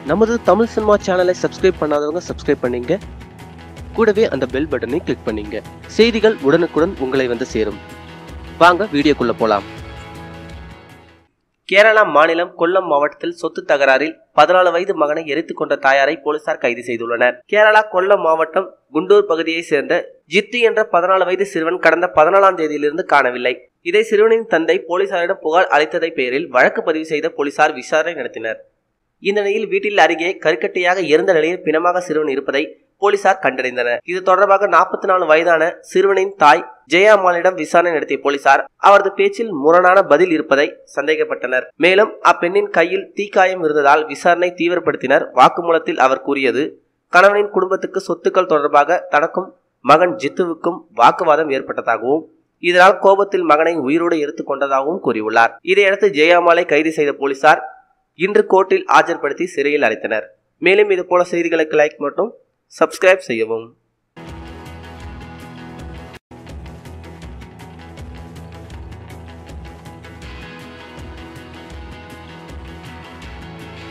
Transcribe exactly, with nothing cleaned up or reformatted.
நமது தமிழ் சினிமா சேனலை சப்ஸ்கிரைப் பண்ணாதவங்க சப்ஸ்கிரைப் பண்ணீங்க, கூடவே அந்த பெல் பட்டனை கிளிக் பண்ணீங்க. செய்திகள் உடனுக்குடன் உங்களை வந்து சேரும். வாங்க வீடியோக்குள்ள போலாம். கேரளா மாநிலம் கொல்லம் மாவட்டத்தில் சொத்து தகராறில் பதினாலு வயது மகனை எரித்துக் கொண்ட தாயாரை போலீசார் கைது செய்துள்ளனர். கேரளா கொல்லம் மாவட்டம் குண்டூர் பகுதியை சேர்ந்த ஜித்து என்ற பதினாலு வயது சிறுவன் கடந்த பதினாலாம் தேதியிலிருந்து காணவில்லை. இதை சிறுவனின் தந்தை போலீசாரிடம் புகார் அளித்ததை பெயரில் வழக்கு பதிவு செய்த போலீசார் விசாரணை நடத்தினர். இந்த நிலையில் வீட்டில் அருகே கருக்கட்டையாக இருந்த நிலையில் பிணமாக சிறுவன் இருப்பதை போலீசார் கண்டறிந்தனர். இது தொடர்பாக நாற்பத்தி நாலு வயதான சிறுவனின் தாய் ஜெயாமாலிடம் விசாரணை நடத்திய போலீசார் அவரது பேச்சில் முரணான பதில் இருப்பதை சந்தேகப்பட்டனர். மேலும் அப்பெண்ணின் கையில் தீக்காயம் இருந்ததால் விசாரணை தீவிரப்படுத்தினர். வாக்குமூலத்தில் அவர் கூறியது, கணவனின் குடும்பத்துக்கு சொத்துக்கள் தொடர்பாக தனக்கும் மகன் ஜித்துவுக்கும் வாக்குவாதம் ஏற்பட்டதாகவும் இதனால் கோபத்தில் மகனை உயிரோடு எடுத்துக் கொண்டதாகவும் கூறியுள்ளார். இதையடுத்து ஜெயாமாலை கைது செய்த போலீசார் இன்று கோர்ட்டில் ஆஜர்படுத்தி சிறையில் அடைத்தனர். மேலும் இதுபோல செய்திகளுக்கு லைக் மற்றும் சப்ஸ்கிரைப் செய்யவும்.